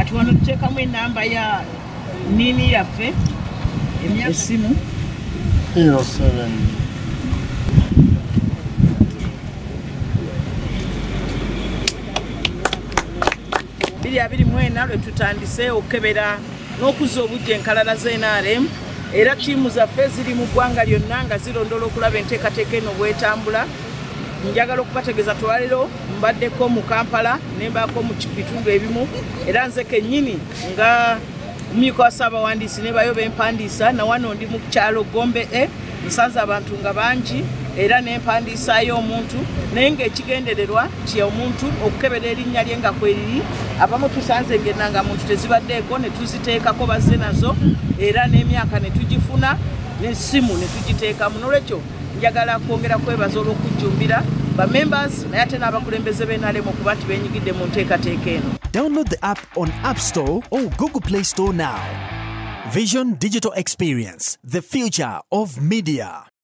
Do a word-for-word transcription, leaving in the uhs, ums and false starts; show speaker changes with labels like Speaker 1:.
Speaker 1: kati wano tuteekamu enamba ya nini yaffe esimu
Speaker 2: zero seven
Speaker 1: biri abiri mwena lwe tutandise okukebera n'okuzza obujja enkalala za N R M era ttiimu zaffe ziri mu ggwanga lyonna nga zirondoola okulaba enteekateeka eno bw'etambula. Njagala okubategeeza twaliro mbaddeko mu Kampala ne mbaako mu bitundu ebimu era nze kennyini nga omumyuka wa Ssaabawandiisi ne bayo b'empandiisa na wano ndi mu kyalo Gombe e nsanze abantu nga bangi era n'empandiisa y'omuntu naye ng'ekigendererwa kye omuntu okukebera erinnya lye nga kweriri abamu tusanze ng'ennanga muntu tezibaddeeko ne tuziteekako bazze nazo era n'emyaka ne tugifuna n'essimu ne tugiteekamu. N'olwekyo njagala kwongera kwebaza olw'okujjumbira ba members naye ate n'abakulembeze b'N R M okuba nti beenyigidde mu nteekateeka eno.
Speaker 3: Download the app on App Store or Google Play Store now. Vision Digital Experience, the future of media.